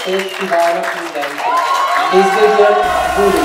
estét kívánok mindenkinek! Kezdődjön a buli!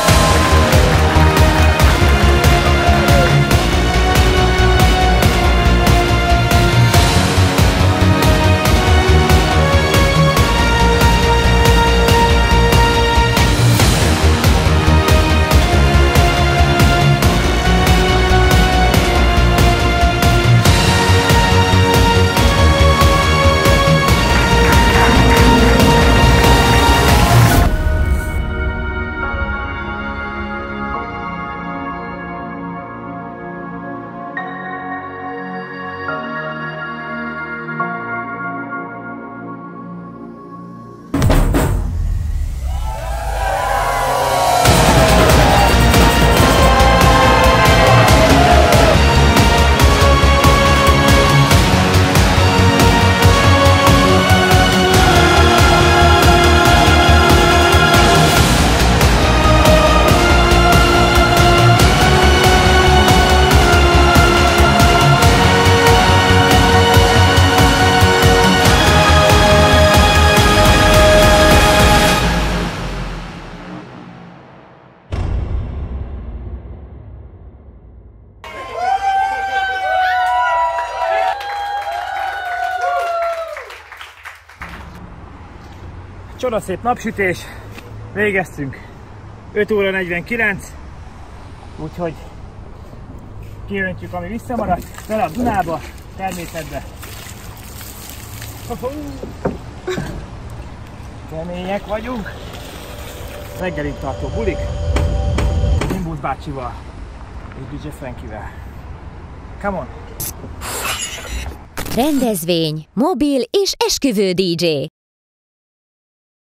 Csodaszép napsütés, végeztünk 5 óra 49, úgyhogy kiöntjük, ami visszamaradt, bele a Dunába, természetbe. Kemények vagyunk, reggelig tartó bulik, Nimbus bácsival és DJ Frankivel. Come on! Rendezvény, mobil és esküvő DJ.